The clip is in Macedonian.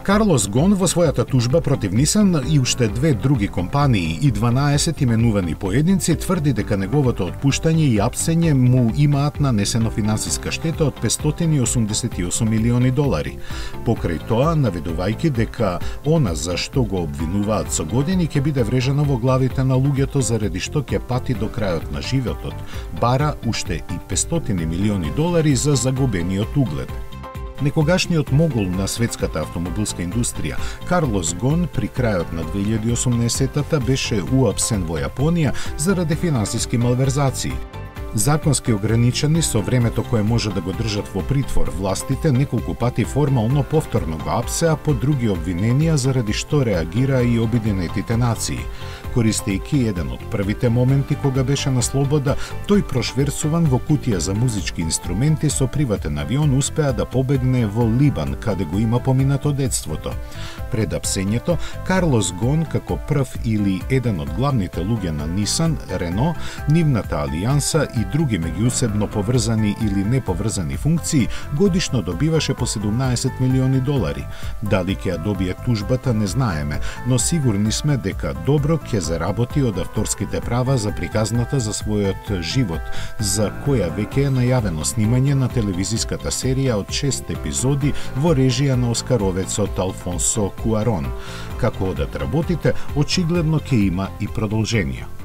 Карлос Гон во својата тужба против Нисан и уште 2 други компании и 12 именувани поединци тврди дека неговото отпуштање и апсење му имаат нанесено финансиска штета од $588 милиони. Покрај тоа, наведувајќи дека она за што го обвинуваат со години ќе биде врежено во главите на луѓето заради што ќе пати до крајот на животот, бара уште и $500 милиони за загубениот углед. Некогашниот могул на светската автомобилска индустрија, Карлос Гон, при крајот на 2018-та беше уапсен во Јапонија заради финансиски малверзации. Законски ограничени со времето кое може да го држат во притвор, властите неколку пати формално повторно го апсеа по други обвиненија заради што реагира и Обединетите нации. Користејќи еден од првите моменти кога беше на слобода, тој прошверцуван во кутија за музички инструменти со приватен авион успеа да побегне во Либан, каде го има поминато детството. Пред апсењето, Карлос Гон, како прв или еден од главните луѓе на Нисан, Рено, нивната алијанса и други меѓусебно поврзани или неповрзани функции, годишно добиваше по $17 милиони. Дали ќе ја добие тужбата не знаеме, но сигурни сме дека добро ќе заработи од авторските права за приказната за својот живот, за која веќе е најавено снимање на телевизиската серија од 6 епизоди во режија на оскаровецот Алфонсо Куарон. Како одат работите, очигледно ќе има и продолженија.